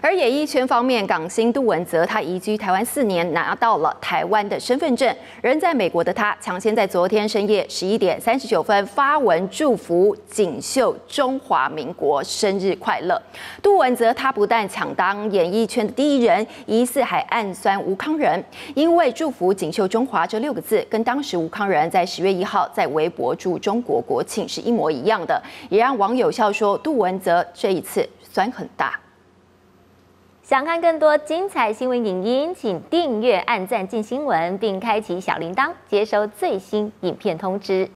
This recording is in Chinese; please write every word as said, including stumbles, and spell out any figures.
而演艺圈方面，港星杜汶泽他移居台湾四年，拿到了台湾的身份证。人在美国的他，抢先在昨天深夜十一点三十九分发文祝福锦绣中华民国生日快乐。杜汶泽他不但抢当演艺圈的第一人，疑似还暗酸吴慷仁，因为祝福锦绣中华这六个字，跟当时吴慷仁在十月一号在微博祝中国国庆是一模一样的，也让网友笑说杜汶泽这一次酸很大。 想看更多精彩新闻影音，请订阅、按赞、进新闻，并开启小铃铛，接收最新影片通知。